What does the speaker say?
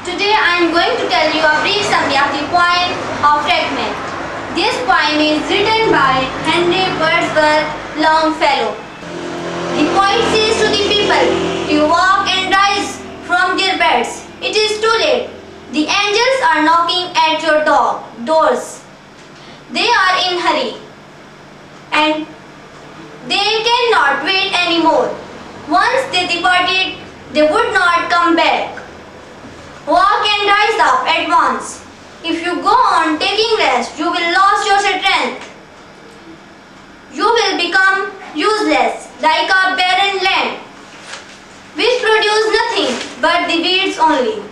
Today I am going to tell you a brief summary of the poem of Fragment. This poem is written by Henry Wadsworth Longfellow. The poet says to the people to walk and rise from their beds. It is too late. The angels are knocking at your doors. They are in hurry and they cannot wait anymore. Once they departed, they would not come back. Walk and rise up at once. If you go on taking rest, you will lose your strength. You will become useless like a barren land, which produces nothing but the weeds only.